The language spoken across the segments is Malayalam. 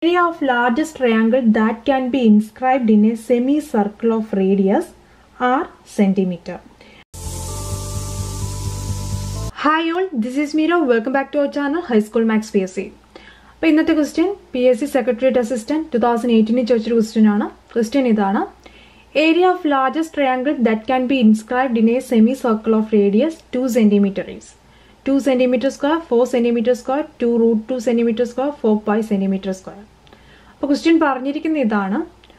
Area of largest triangle that can be inscribed in a semicircle of radius r centimeter. Hi all, this is Meera. Welcome back to our channel High School Max PSC. അപ്പോൾ ഇന്നത്തെ ക്വസ്റ്റ്യൻ PSC സെക്രട്ടേറിയറ്റ് അസിസ്റ്റന്റ് 2018 ചോദിച്ചൊരു ക്വസ്റ്റ്യൻ ആണ്. ക്വസ്റ്റ്യൻ ഇതാണ്: area of largest triangle that can be inscribed in a semicircle of radius 2 centimeter is 2 centimeter square, 4 centimeter square, 2√2 centimeter square, 4 pi centimeter square. അപ്പോൾ ക്വസ്റ്റ്യൻ പറഞ്ഞിരിക്കുന്ന ഇതാണ്: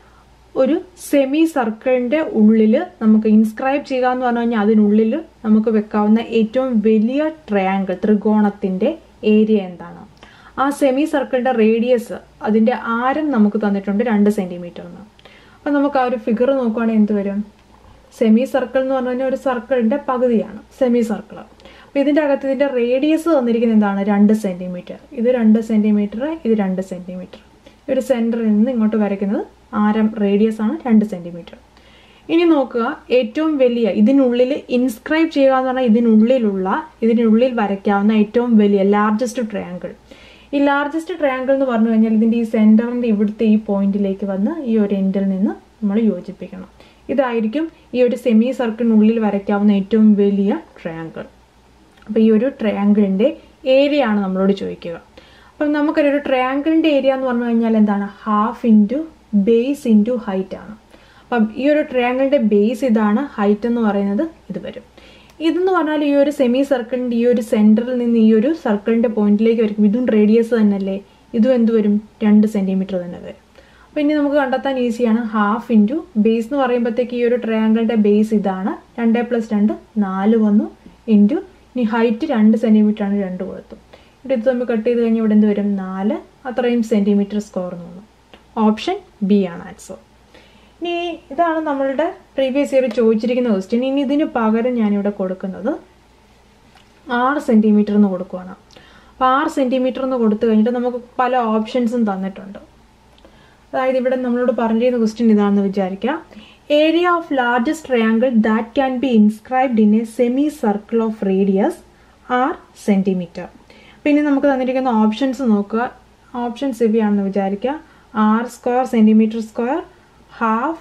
ഒരു സെമി സർക്കിളിന്റെ ഉള്ളിൽ നമുക്ക് ഇൻസ്ക്രൈബ് ചെയ്യുക എന്ന് പറഞ്ഞു കഴിഞ്ഞാൽ അതിനുള്ളിൽ നമുക്ക് വെക്കാവുന്ന ഏറ്റവും വലിയ ട്രയാങ്കിൾ ത്രികോണത്തിന്റെ ഏരിയ എന്താണ്? ആ സെമി സർക്കിളിന്റെ റേഡിയസ്, അതിന്റെ ആരം നമുക്ക് തന്നിട്ടുണ്ട് 2 centimeter എന്ന്. അപ്പം നമുക്ക് ആ ഒരു ഫിഗർ നോക്കുവാണെങ്കിൽ എന്ത് വരും? സെമി സർക്കിൾ എന്ന് പറഞ്ഞു കഴിഞ്ഞാൽ ഒരു സർക്കിളിന്റെ പകുതിയാണ് സെമി സർക്കിൾ. അപ്പം ഇതിന്റെ അകത്ത് ഇതിന്റെ റേഡിയസ് തന്നിരിക്കുന്നത് എന്താണ്? 2 centimeter. ഇത് 2 centimeter, ഇത് 2 centimeter. ഒരു സെന്ററിൽ നിന്ന് ഇങ്ങോട്ട് വരയ്ക്കുന്നത് ആരം റേഡിയസ് ആണ് 2 centimeter. ഇനി നോക്കുക, ഏറ്റവും വലിയ ഇതിനുള്ളിൽ ഇൻസ്ക്രൈബ് ചെയ്യുക എന്ന് പറഞ്ഞാൽ ഇതിനുള്ളിൽ വരയ്ക്കാവുന്ന ഏറ്റവും വലിയ ലാർജസ്റ്റ് ട്രയാങ്കിൾ. ഈ ലാർജസ്റ്റ് ട്രയാങ്കിൾ എന്ന് പറഞ്ഞു കഴിഞ്ഞാൽ ഇതിൻ്റെ ഈ സെന്ററിന്റെ ഇവിടുത്തെ ഈ പോയിന്റിലേക്ക് വന്ന് ഈ ഒരു എൻഡിൽ നിന്ന് നമ്മൾ യോജിപ്പിക്കണം. ഇതായിരിക്കും ഈ ഒരു സെമി സർക്കിളിനുള്ളിൽ വരയ്ക്കാവുന്ന ഏറ്റവും വലിയ ട്രയാങ്കിൾ. അപ്പോൾ ഈ ഒരു ട്രയാങ്കിളിന്റെ ഏരിയ ആണ് നമ്മളോട് ചോദിക്കുക. അപ്പം നമുക്കൊരു ട്രയാങ്കിളിന്റെ ഏരിയ എന്ന് പറഞ്ഞു കഴിഞ്ഞാൽ എന്താണ്? Half into base into height ആണ്. അപ്പം ഈ ഒരു ട്രയാങ്കിളിന്റെ ബേസ് ഇതാണ്, ഹൈറ്റ് എന്ന് പറയുന്നത് ഇത് വരും. ഇതെന്ന് പറഞ്ഞാൽ ഈ ഒരു സെമി സർക്കിളിന്റെ ഈ ഒരു സെന്ററിൽ നിന്ന് ഈ ഒരു സർക്കിളിന്റെ പോയിന്റിലേക്ക് വരും. ഇതും റേഡിയസ് തന്നെയല്ലേ? ഇതും എന്ത് വരും? 2 centimeter തന്നെ വരും. അപ്പം ഇനി നമുക്ക് കണ്ടെത്താൻ ഈസിയാണ്. ഹാഫ് ഇൻറ്റു ബേസ് എന്ന് പറയുമ്പോഴത്തേക്ക് ഈ ഒരു ട്രയാങ്കിളിന്റെ ബേസ് ഇതാണ്, 2 + 2 4 വന്നു, ഇൻറ്റു ഇനി ഹൈറ്റ് 2 centimeter ആണ്, 2 കൊടുത്തു. ഇവിടെ ഇത് തമ്മിൽ കട്ട് ചെയ്ത് കഴിഞ്ഞാൽ ഇവിടെ എന്ത് വരും? 4 അത്രയും സെന്റിമീറ്റർ സ്ക്വയർ എന്ന് വന്നു. ഓപ്ഷൻ ബി ആണ് ആൻസർ. ഇനി ഇതാണ് നമ്മളുടെ പ്രീവിയസ് ഇയർ ചോദിച്ചിരിക്കുന്ന ക്വസ്റ്റ്യൻ. ഇനി ഇതിന് പകരം ഞാനിവിടെ കൊടുക്കുന്നത് 6 centimeter എന്ന് കൊടുക്കുകയാണ്. അപ്പോൾ 6 centimeter എന്ന് കൊടുത്തു കഴിഞ്ഞിട്ട് നമുക്ക് പല ഓപ്ഷൻസും തന്നിട്ടുണ്ട്. അതായത് ഇവിടെ നമ്മളോട് പറഞ്ഞിരിക്കുന്ന ക്വസ്റ്റ്യൻ ഇതാണെന്ന് വിചാരിക്കുക: area of largest triangle that can be inscribed in a semicircle of radius r centimeter. പിന്നെ നമുക്ക് തന്നിരിക്കുന്ന ഓപ്ഷൻസ് നോക്കുക. ഓപ്ഷൻസ് ഇവയാണെന്ന് വിചാരിക്കുക: r² centimeter square, half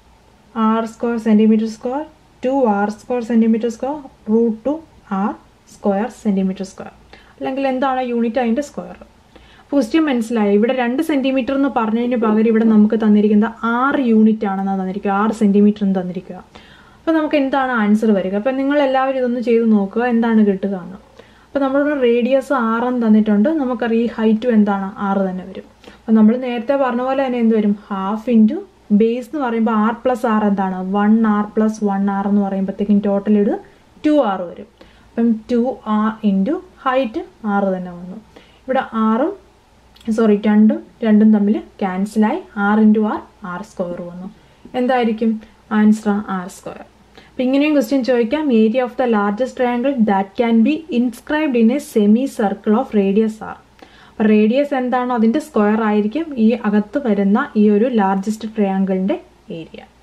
r² centimeter square, 2r² centimeter square, √2 r² centimeter square. അല്ലെങ്കിൽ എന്താണ് യൂണിറ്റ്? അതിൻ്റെ സ്ക്വയർ. ക്വസ്റ്റ്യൻ മനസ്സിലായി. ഇവിടെ 2 centimeter എന്ന് പറഞ്ഞതിന് പകരം ഇവിടെ നമുക്ക് തന്നിരിക്കുന്നത് 6 യൂണിറ്റ് ആണെന്നാണ് തന്നിരിക്കുക, 6 centimeter എന്ന് തന്നിരിക്കുക. അപ്പോൾ നമുക്ക് എന്താണ് ആൻസർ വരിക? അപ്പം നിങ്ങൾ എല്ലാവരും ഇതൊന്ന് ചെയ്ത് നോക്കുക, എന്താണ് കിട്ടുക എന്ന്. അപ്പോൾ നമ്മളിവിടെ റേഡിയസ് 6 എന്ന് തന്നിട്ടുണ്ട്, നമുക്കറിയാം ഈ ഹൈറ്റും എന്താണ്? 6 തന്നെ വരും. അപ്പോൾ നമ്മൾ നേരത്തെ പറഞ്ഞ പോലെ തന്നെ എന്ത് വരും? ഹാഫ് ഇൻറ്റു ബേസ് എന്ന് പറയുമ്പോൾ r + r എന്താണ്? 1r + 1r എന്ന് പറയുമ്പോഴത്തേക്കും ടോട്ടൽ ഇത് 2r വരും. അപ്പം 2r ഇൻറ്റു ഹൈറ്റ് 6 തന്നെ വന്നു. ഇവിടെ 2 തമ്മിൽ ക്യാൻസലായി, r × r² വന്നു. എന്തായിരിക്കും ആൻസർ? r². അപ്പം ഇങ്ങനെയും ക്വസ്റ്റ്യൻ ചോദിക്കാം: area of the largest triangle that can be inscribed in a semicircle of radius r. അപ്പം റേഡിയസ് എന്താണോ അതിൻ്റെ സ്ക്വയർ ആയിരിക്കും ഈ അകത്ത് വരുന്ന ഈ ഒരു ലാർജസ്റ്റ് ട്രയാങ്കിളിൻ്റെ ഏരിയ.